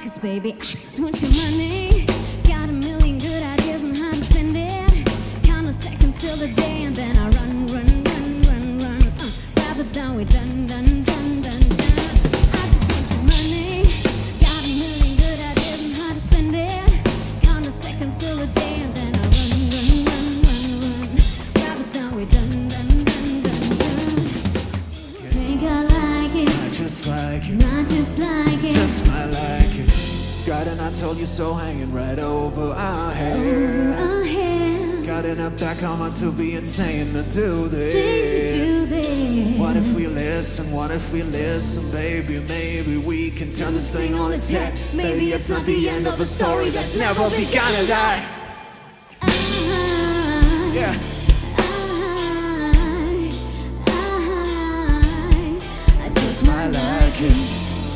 'Cause baby, I just want your money. Got a million good ideas on how to spend it. Count the seconds till the day, and then I run, run, run, run, run. Grab it down, we done, done, done, done, done. I just want your money. Got a million good ideas on how to spend it. Count the seconds till the day, and then I run, run, run, run, run. Grab it down, we done, done, done, done, done. Think I like it? I just like it. Not just like it. Just might like it. Got an I told you so hanging right over our heads. Our heads. Got an up back on to be insane to do this. Sing to do this. What if we listen? What if we listen, baby? Maybe we can turn this thing on its head. Maybe it's not the end of a story that's never begun to die. Yeah. I just might like it.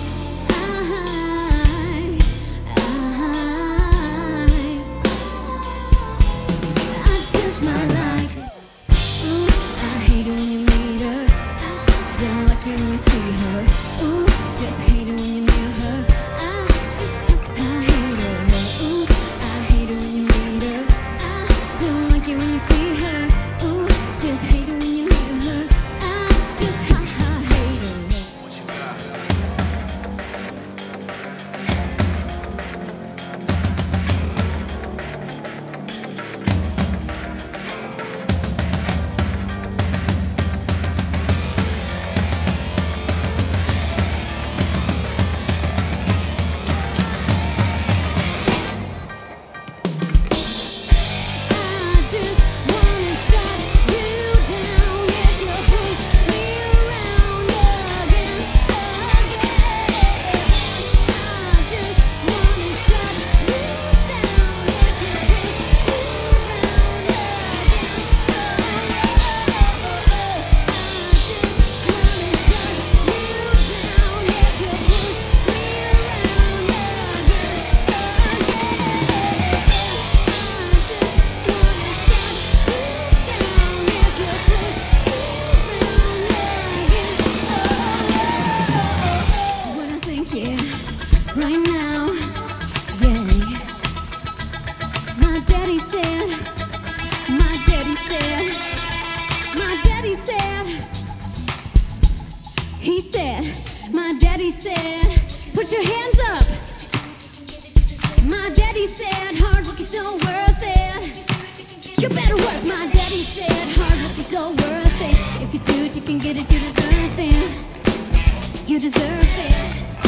When you see her, ooh, just hate it when you meet her. I hate her. Ooh, I hate it when you meet her. I don't like it when you see her. Ooh, just hate it when you meet her. I just hate her. What you got? Right now, yeah. My daddy said, my daddy said, my daddy said, he said, my daddy said, put your hands up. My daddy said, hard work is so worth it. You better work. My daddy said, hard work is so worth it. If you do it, you can get it. You deserve it. You deserve it.